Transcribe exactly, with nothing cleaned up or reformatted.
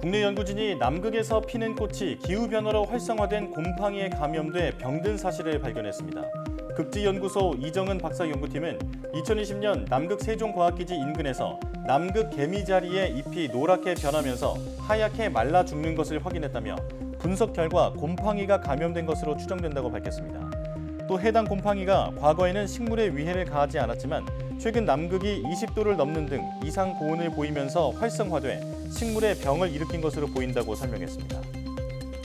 국내 연구진이 남극에서 피는 꽃이 기후변화로 활성화된 곰팡이에 감염돼 병든 사실을 발견했습니다. 극지연구소 이정은 박사 연구팀은 이천이십 년 남극 세종과학기지 인근에서 남극 개미자리의 잎이 노랗게 변하면서 하얗게 말라 죽는 것을 확인했다며 분석 결과 곰팡이가 감염된 것으로 추정된다고 밝혔습니다. 또 해당 곰팡이가 과거에는 식물에 위해를 가하지 않았지만 최근 남극이 이십 도를 넘는 등 이상 고온을 보이면서 활성화돼 식물에 병을 일으킨 것으로 보인다고 설명했습니다.